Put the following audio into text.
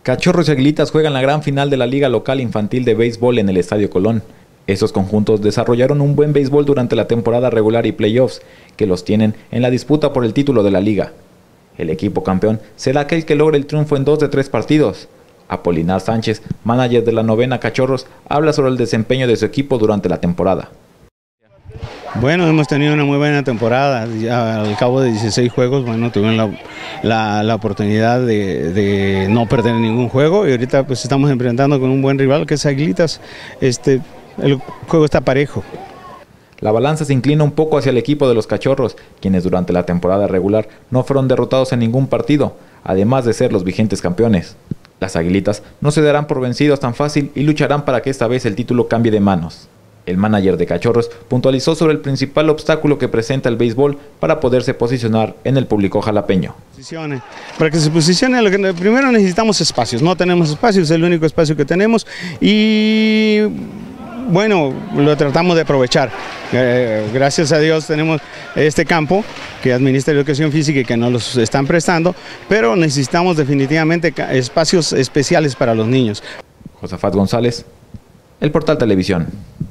Cachorros y Aguilitas juegan la gran final de la Liga Local Infantil de Béisbol en el Estadio Colón. Estos conjuntos desarrollaron un buen béisbol durante la temporada regular y playoffs, que los tienen en la disputa por el título de la liga. El equipo campeón será aquel que logre el triunfo en 2 de 3 partidos. Apolinar Sánchez, manager de la novena Cachorros, habla sobre el desempeño de su equipo durante la temporada. Bueno, hemos tenido una muy buena temporada. Ya al cabo de 16 juegos, bueno, tuvimos la oportunidad de no perder ningún juego, y ahorita pues estamos enfrentando con un buen rival que es Aguilitas. El juego está parejo. La balanza se inclina un poco hacia el equipo de los Cachorros, quienes durante la temporada regular no fueron derrotados en ningún partido, además de ser los vigentes campeones. Las Aguilitas no se darán por vencidos tan fácil y lucharán para que esta vez el título cambie de manos. El manager de Cachorros puntualizó sobre el principal obstáculo que presenta el béisbol para poderse posicionar en el público jalapeño. Para que se posicione, primero necesitamos espacios. No tenemos espacios, es el único espacio que tenemos y bueno, lo tratamos de aprovechar. Gracias a Dios tenemos este campo que administra la educación física y que nos los están prestando, pero necesitamos definitivamente espacios especiales para los niños. Josafat González, El Portal Televisión.